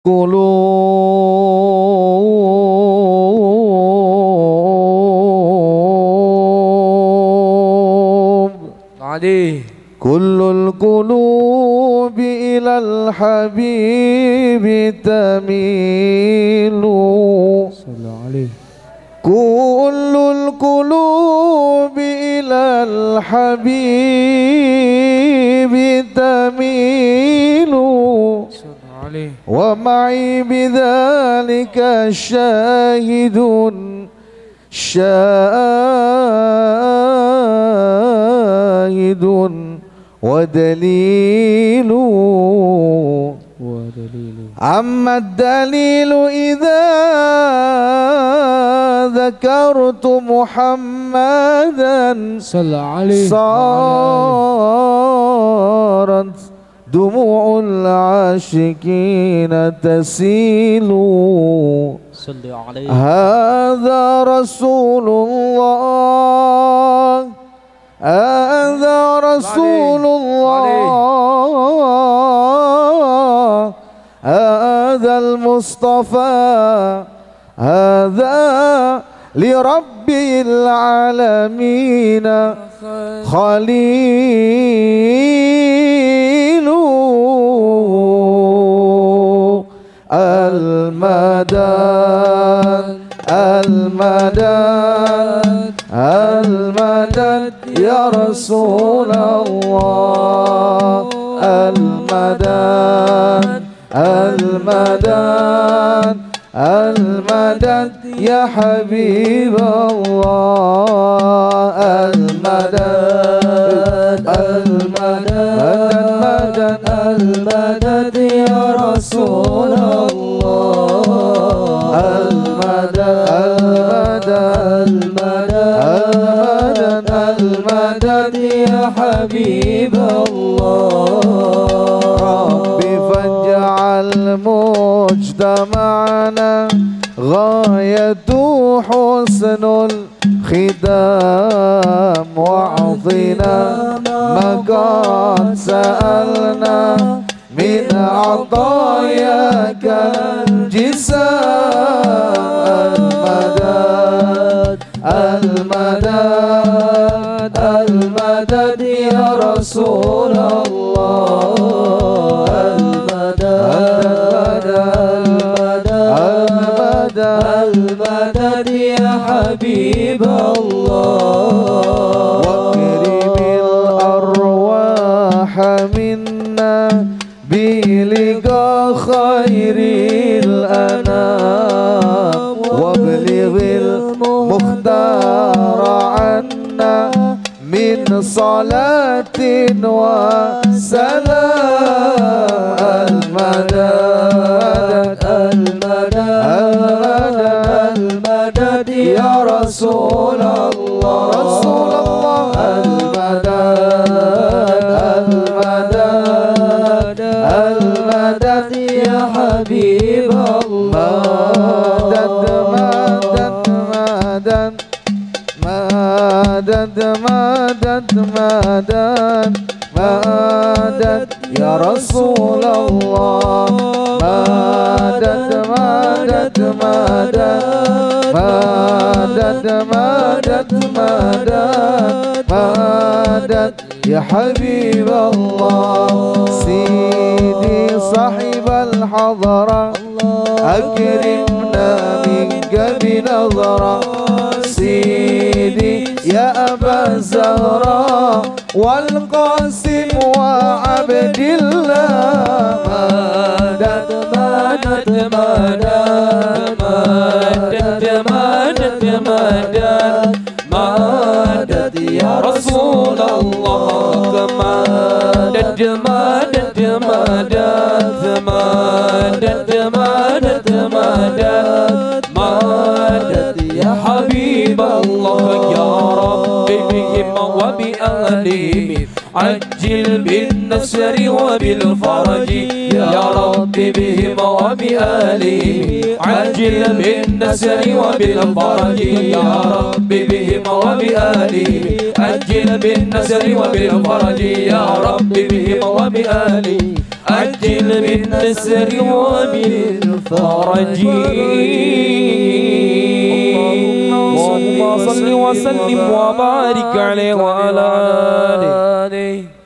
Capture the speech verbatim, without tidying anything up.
القلوب عليه كل القلوب إلى الحبيب تميل صلى عليه كل القلوب إلى الحبيب تميل ومعي بذلك شاهد شاهد ودليل أما الدليل إذا ذكرت محمدا صلى عليه صارت دموع العاشقين تسيل صلى عليه هذا رسول الله هذا رسول الله هذا المصطفى هذا لرب العالمين خليل المدد المدد المدد يا رسول الله المدد المدد المدد يا حبيب الله المدد المدد المدد يا رسول الله المدد المدد المدد يا حبيب الله ربي فاجعل مجتمعنا غايته حسن الختام واعطنا ما قد سألنا من عطاياك الجسام المدد المدد المدد يا رسول الله المدد المدد المدد يا حبيب الله واكرم الأرواح منا بلقاء خير الأنام وابلغ المختار عنا من صلاة وسلام المدد المدد المدد يا رسول الله رسول الله المدد المدد المدد يا حبيب الله مدد مدد مدد مدد مدد مدد يا رسول الله مدد مدد مدد مدد مدد مدد مدد يا حبيب الله سيدي صاحب الحضرة أكرمنا منك بنظرة سيدي يا أبا الزهراء والقاسم وعبد الله مدد مدد مدد مدد مدد مدد مدد يا رسول الله مدد مدد مدد مدد مدد مدد مدد يا حبيب الله يا رب بهم وبأهلهم عجل بالنصر وبالفرج يا رب بهم وبآلهم عجل بالنصر وبالفرج يا رب بهم وبآلهم عجل بالنصر وبالفرج يا رب بهم وبآلهم عجل بالنصر وبالفرج فرجي اللهم صل وسلم وبارك عليه وعلى آله